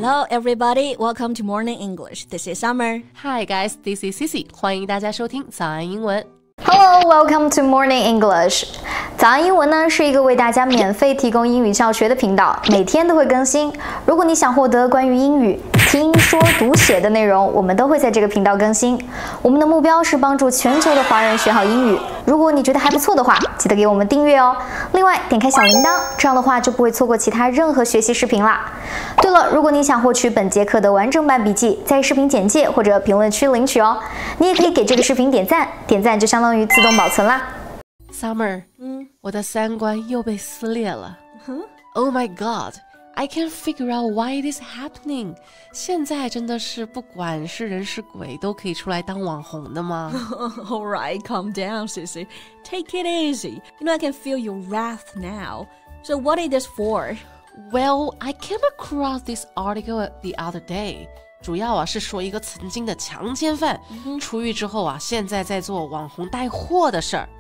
Hello, everybody. Welcome to Morning English. This is Summer. Hi, guys. This is Cici. 欢迎大家收听早安英文。 Hello, welcome to Morning English. 早安英文呢是一个为大家免费提供英语教学的频道，每天都会更新。如果你想获得关于英语听说读写的内容，我们都会在这个频道更新。我们的目标是帮助全球的华人学好英语。如果你觉得还不错的话，记得给我们订阅哦。另外，点开小铃铛，这样的话就不会错过其他任何学习视频啦。对了，如果你想获取本节课的完整版笔记，在视频简介或者评论区领取哦。你也可以给这个视频点赞，点赞就相当于自动保存啦。 Summer，我的三观又被撕裂了。Oh my God, I can't figure out why it is happening. 现在真的是不管是人是鬼都可以出来当网红的吗？ All right, calm down, Sissy. Take it easy. You know I can feel your wrath now. So what is this for? Well, I came across this article the other day. 主要是说一个曾经的强奸犯出狱之后现在在做网红带货的事儿。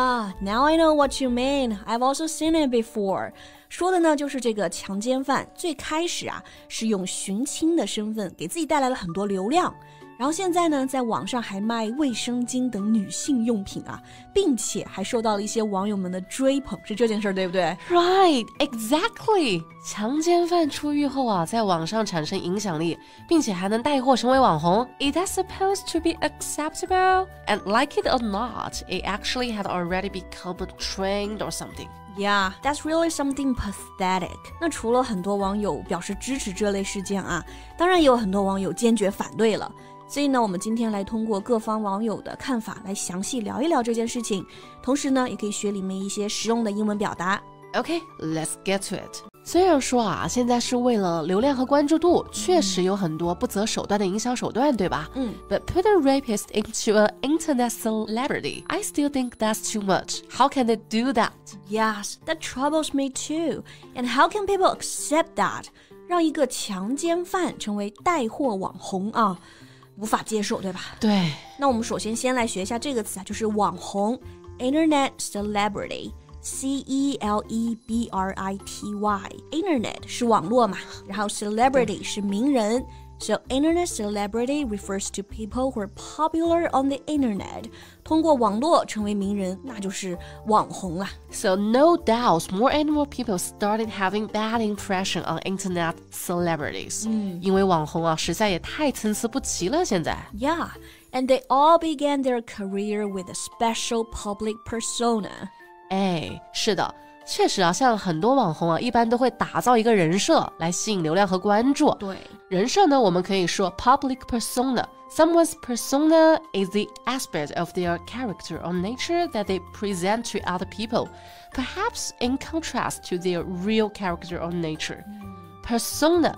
Now I know what you mean. I've also seen it before. 说的呢就是这个强奸犯最开始是用寻亲的身份给自己带来了很多流量，然后现在呢在网上还卖卫生巾等女性用品并且还受到了一些网友们的追捧，是这件事对不对？ Right, exactly. 强奸犯出狱后在网上产生影响力，并且还能带货成为网红。Is that supposed to be acceptable? And like it or not, it actually had already become a trend or something. Yeah, that's really something pathetic. 那除了很多网友表示支持这类事件当然也有很多网友坚决反对了。所以呢，我们今天来通过各方网友的看法来详细聊一聊这件事情，同时呢，也可以学里面一些实用的英文表达。 Okay, let's get to it. 虽然说现在是为了流量和关注度，确实有很多不择手段的营销手段，对吧？But put a rapist into an internet celebrity, I still think that's too much. How can they do that? Yes, that troubles me too. And how can people accept that? 让一个强奸犯成为带货网红无法接受，对吧？ 对。 那我们首先来学一下这个词就是网红 Internet Celebrity C-E-L-E-B-R-I-T-Y Internet 是网络嘛，然后 Celebrity 是名人So Internet Celebrity refers to people who are popular on the Internet 通过网络成为名人，那就是网红啦。 So no doubt more and more people started having bad impression on Internet celebrities 因为网红实在也太参差不齐了现在。 Yeah, and they all began their career with a special public persona 是的，确实像很多网红一般都会打造一个人设来吸引流量和关注。 对， 人设呢，我们可以说 public persona. Someone's persona is the aspect of their character or nature that they present to other people, perhaps in contrast to their real character or nature. Persona,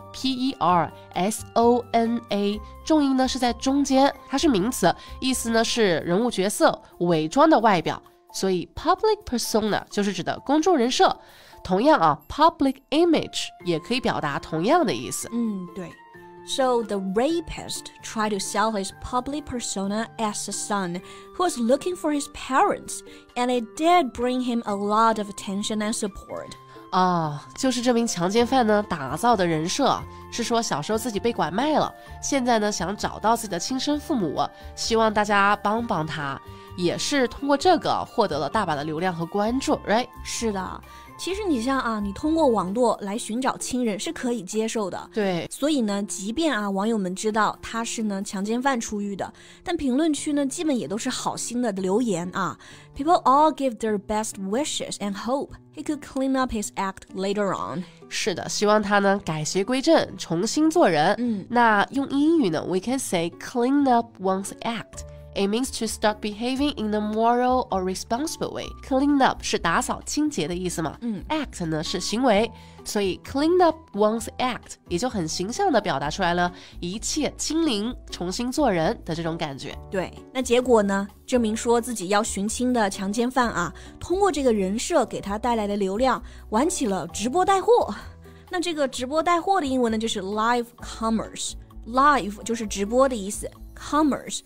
P-E-R-S-O-N-A 重音呢是在中间，它是名词，意思呢是人物角色伪装的外表。所以 public persona 就是指的公众人设，同样public image 也可以表达同样的意思。 对。So the rapist tried to sell his public persona as a son who was looking for his parents, and it did bring him a lot of attention and support. 就是这名强奸犯呢打造的人设是说小时候自己被拐卖了，现在呢想找到自己的亲生父母，希望大家帮帮他，也是通过这个获得了大把的流量和关注 right？ 是的，其实你像你通过网络来寻找亲人是可以接受的。 对， 所以呢，即便网友们知道他是呢强奸犯出狱的，但评论区呢基本也都是好心的留言People all give their best wishes and hope he could clean up his act later on. 是的，希望他呢改邪归正，重新做人。那用英语呢 we can say clean up one's act.It means to start behaving in a moral or responsible way. Clean up 是打扫清洁的意思嘛？act 呢是行为，所以 clean up one's act 也就很形象地表达出来了一切清零、重新做人的这种感觉。 对，那结果呢？这名说自己要寻亲的强奸犯通过这个人设给他带来的流量，玩起了直播带货。那这个直播带货的英文呢，就是 live commerce。live 就是直播的意思。Commerce,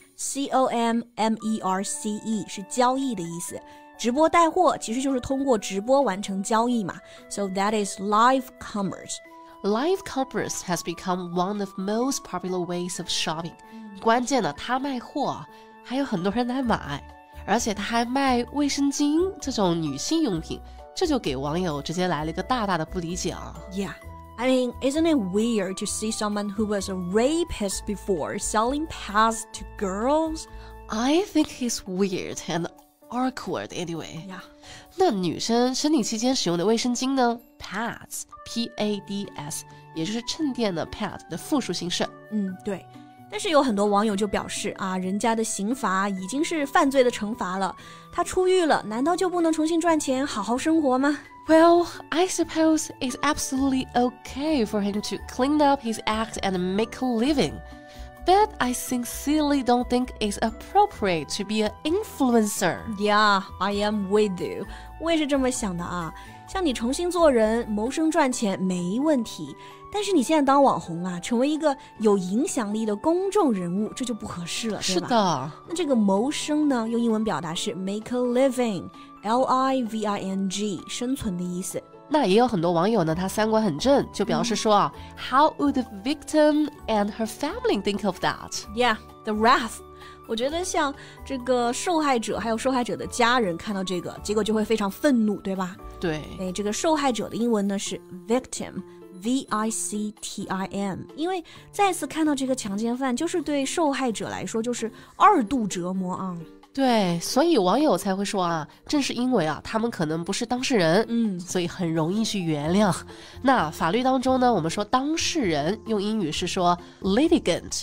C-O-M-M-E-R-C-E 是交易的意思，直播带货其实就是通过直播完成交易嘛， So that is live commerce. Live commerce has become one of most popular ways of shopping. 关键呢，他卖货，还有很多人来买，而且他还卖卫生巾这种女性用品，这就给网友直接来了一个大大的不理解啊。 Yeah. I mean, isn't it weird to see someone who was a rapist before selling pads to girls? I think it's weird and awkward anyway. Yeah. 那女生生理期间使用的卫生巾呢 ？Pads, P-A-D-S， 也就是衬垫的 pad 的复数形式。 对。但是有很多网友就表示啊，人家的刑罚已经是犯罪的惩罚了，他出狱了，难道就不能重新赚钱，好好生活吗？ Well, I suppose it's absolutely okay for him to clean up his act and make a living. But I sincerely don't think it's appropriate to be an influencer. Yeah, I am with you. 我也是这么想的啊。像你重新做人，谋生赚钱没问题，但是你现在当网红啊，成为一个有影响力的公众人物，这就不合适了，对吧？ 是的。 那这个谋生呢，用英文表达是 make a living, L-I-V-I-N-G， 生存的意思。 那也有很多网友呢，他三观很正，就表示说啊，How would the victim and her family think of that? Yeah, the wrath. 我觉得像这个受害者还有受害者的家人看到这个，结果就会非常愤怒，对吧？ 对。 这个受害者的英文呢是 victim, V-I-C-T-I-M， 因为再次看到这个强奸犯，就是对受害者来说就是二度折磨啊。 对，所以网友才会说啊，正是因为啊，他们可能不是当事人，所以很容易去原谅。那法律当中呢，我们说当事人用英语是说 litigant,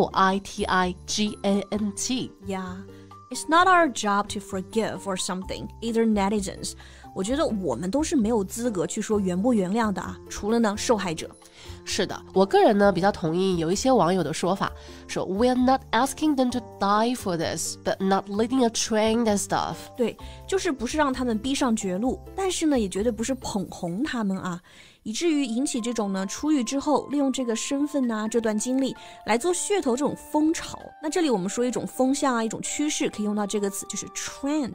L-I-T-I-G-A-N-T. Yeah, it's not our job to forgive or something, either netizens. 我觉得我们都是没有资格去说原不原谅的啊，除了呢受害者。 是的，我个人呢比较同意有一些网友的说法，说 We're not asking them to die for this, but not leading a train and stuff. 对，就是不是让他们逼上绝路，但是呢也绝对不是捧红他们啊，以至于引起这种呢出狱之后利用这个身份啊这段经历来做噱头这种风潮。那这里我们说一种风向啊一种趋势，可以用到这个词，就是 trend,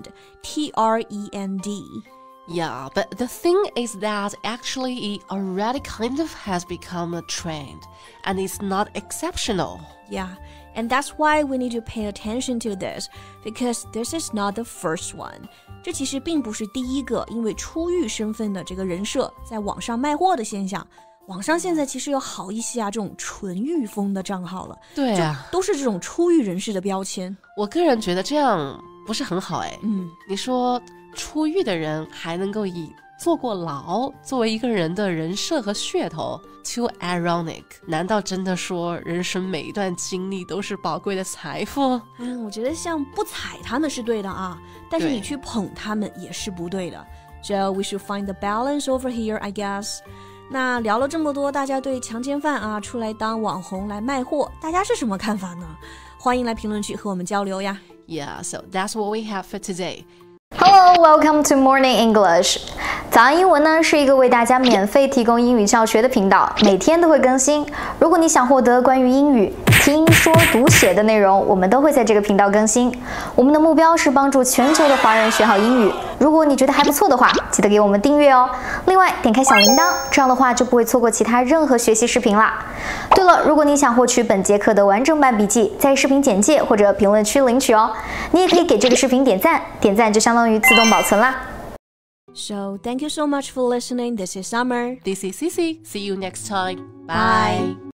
T-R-E-N-D。Yeah, but the thing is that actually it already kind of has become a trend, and it's not exceptional. Yeah, and that's why we need to pay attention to this, because this is not the first one. 这其实并不是第一个因为出狱身份的这个人设在网上卖货的现象。网上现在其实有好一些啊这种纯欲风的账号了， 对啊， 都是这种出狱人士的标签。 我个人觉得这样不是很好哎。你说出狱的人还能够以坐过牢作为一个人的人设和噱头 ，too ironic。难道真的说人生每一段经历都是宝贵的财富？ 我觉得像不踩他们是对的啊，但是你去捧他们也是不对的。So we should find the balance over here, I guess. 那聊了这么多，大家对强奸犯啊出来当网红来卖货，大家是什么看法呢？欢迎来评论区和我们交流呀。 Yeah, so that's what we have for today.Hello, welcome to Morning English. 早安英文呢是一个为大家免费提供英语教学的频道，每天都会更新。如果你想获得关于英语听说读写的内容，我们都会在这个频道更新。我们的目标是帮助全球的华人学好英语。如果你觉得还不错的话，记得给我们订阅哦。另外，点开小铃铛，这样的话就不会错过其他任何学习视频啦。对了，如果你想获取本节课的完整版笔记，在视频简介或者评论区领取哦。你也可以给这个视频点赞，点赞就相当于自动保存啦。 So, thank you so much for listening. This is Summer. This is Cici. See you next time. Bye.